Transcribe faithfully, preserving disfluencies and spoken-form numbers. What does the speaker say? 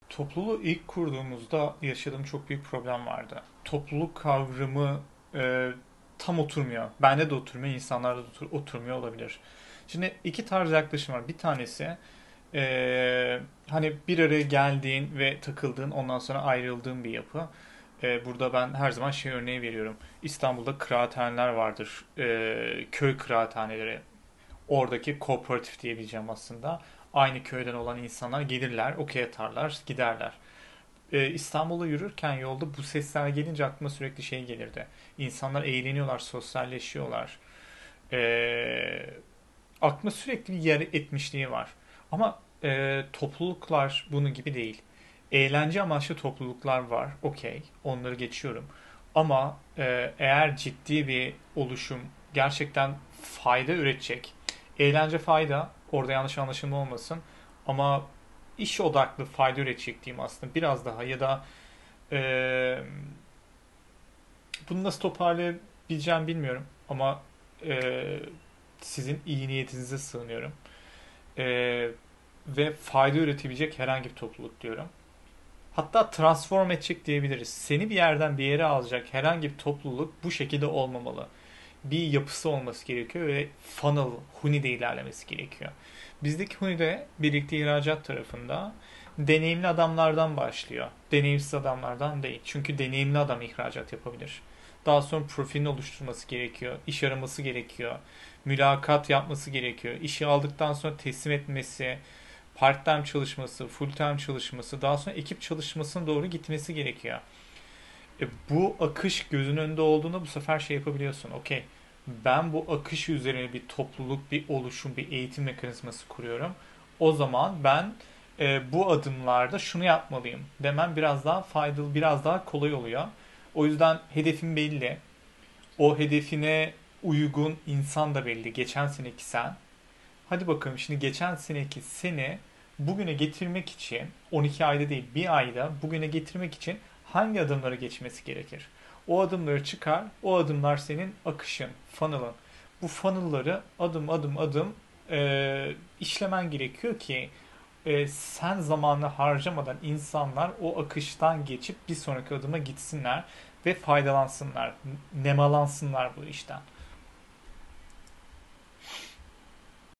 Topluluğu ilk kurduğumuzda yaşadığım çok büyük problem vardı. Topluluk kavramı e, tam oturmuyor. Bende de oturmuyor, insanlarda da otur- oturmuyor olabilir. Şimdi iki tarz yaklaşım var. Bir tanesi e, hani bir araya geldiğin ve takıldığın, ondan sonra ayrıldığın bir yapı. E, burada ben her zaman şey örneği veriyorum. İstanbul'da kıraathaneler vardır. E, köy kıraathaneleri. Oradaki kooperatif diyebileceğim aslında. Aynı köyden olan insanlar gelirler, okey atarlar, giderler. Ee, İstanbul'da yürürken yolda bu sesler gelince aklıma sürekli şey gelirdi. İnsanlar eğleniyorlar, sosyalleşiyorlar. Ee, Aklıma sürekli bir yer etmişliği var. Ama e, topluluklar bunun gibi değil. Eğlence amaçlı topluluklar var, okey. Onları geçiyorum. Ama e, eğer ciddi bir oluşum gerçekten fayda üretecek, eğlence fayda, orada yanlış anlaşılma olmasın. Ama iş odaklı fayda üretecek diyeyim aslında biraz daha ya da e, bunu nasıl toparlayabileceğim bilmiyorum ama e, sizin iyi niyetinize sığınıyorum. E, Ve fayda üretebilecek herhangi bir topluluk diyorum. Hatta transform edecek diyebiliriz. Seni bir yerden bir yere alacak herhangi bir topluluk bu şekilde olmamalı. Bir yapısı olması gerekiyor ve funnel, Huni'de ilerlemesi gerekiyor. Bizdeki Huni'de birlikte ihracat tarafında deneyimli adamlardan başlıyor. Deneyimsiz adamlardan değil. Çünkü deneyimli adam ihracat yapabilir. Daha sonra profilini oluşturması gerekiyor. İş araması gerekiyor. Mülakat yapması gerekiyor. İşi aldıktan sonra teslim etmesi, part-time çalışması, full-time çalışması, daha sonra ekip çalışmasına doğru gitmesi gerekiyor. E, bu akış gözün önünde olduğunda bu sefer şey yapabiliyorsun. Okey, ben bu akış üzerine bir topluluk, bir oluşum, bir eğitim mekanizması kuruyorum. O zaman ben e, bu adımlarda şunu yapmalıyım demem biraz daha faydalı, biraz daha kolay oluyor. O yüzden hedefim belli. O hedefine uygun insan da belli. Geçen seneki sen. Hadi bakalım şimdi geçen seneki seni bugüne getirmek için on iki ayda değil bir ayda bugüne getirmek için hangi adımları geçmesi gerekir? O adımları çıkar. O adımlar senin akışın, funnel'ın. Bu funnel'ları adım adım adım e, işlemen gerekiyor ki e, sen zamanı harcamadan insanlar o akıştan geçip bir sonraki adıma gitsinler ve faydalansınlar, nemalansınlar bu işten.